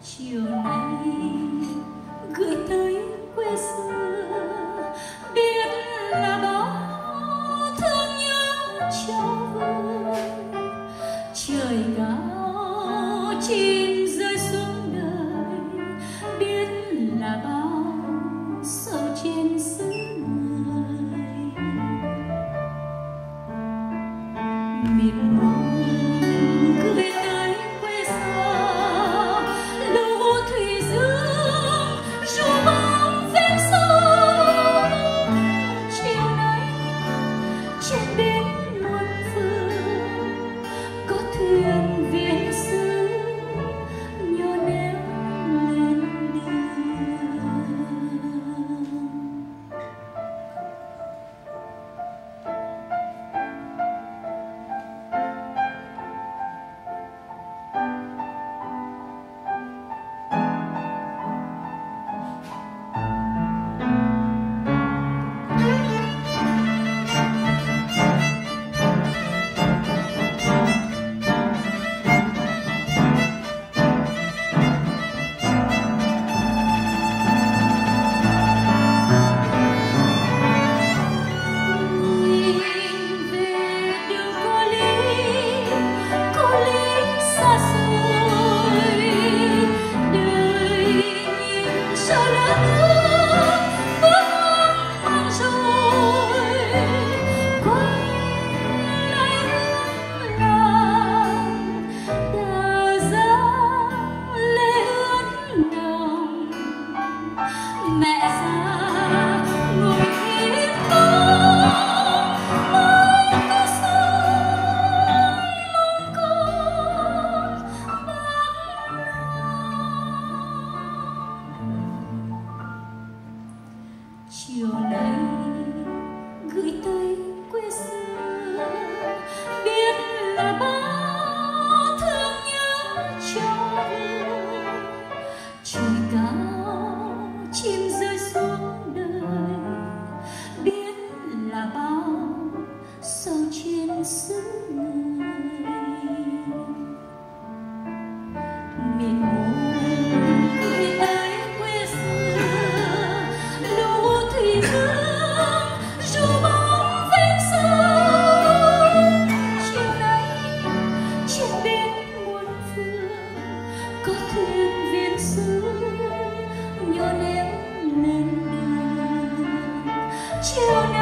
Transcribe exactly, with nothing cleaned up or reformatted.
chiều nay gửi tới quê xưa, biết là bao thương nhớ trao vơi. Trời cao chim rơi xuống đời, biết là bao sầu trên xứ người. Miệt mùng gửi tới quê xa, lũ thủy dương ru bóng ven sông. Chiều nay trên bến muôn phương có thuyền viễn xứ nhô neo lên đường. Chiều nay gửi tới quê xưa, biết là bao thương nhớ trao vơi. Trời cao chim rơi xuống đời, biết là bao sầu trên xứ người. Miền mùng gửi tới quê xưa, lũ thủy dương ru bóng ven sông. Chiều nay trên bến muôn phương có thuyền viễn xứ nhô neo lên đường. Chiều